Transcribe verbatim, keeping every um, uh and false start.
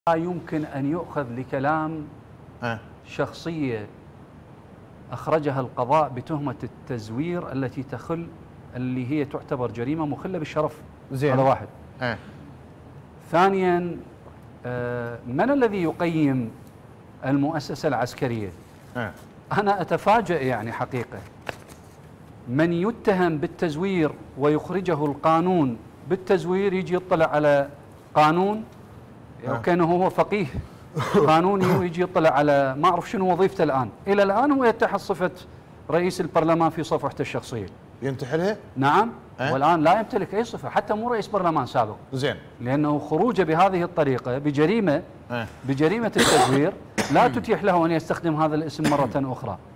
لا يمكن أن يؤخذ لكلام أه. شخصية أخرجها القضاء بتهمة التزوير التي تخل اللي هي تعتبر جريمة مخلة بالشرف. زين. هذا واحد. أه. ثانيا، من الذي يقيم المؤسسة العسكرية؟ أه. أنا أتفاجأ يعني حقيقة من يتهم بالتزوير ويخرجه القانون بالتزوير يجي يطلع على قانون وكأنه هو فقيه قانوني ويجي يطلع على ما أعرف شنو وظيفته الآن. إلى الآن هو يتحل صفة رئيس البرلمان في صفحته الشخصية. ينتحلها؟ نعم. أه؟ والآن لا يمتلك أي صفة، حتى مو رئيس برلمان سابق. زين. لأنه خروجه بهذه الطريقة بجريمة أه؟ بجريمة التزوير لا تتيح له أن يستخدم هذا الاسم مرة أخرى.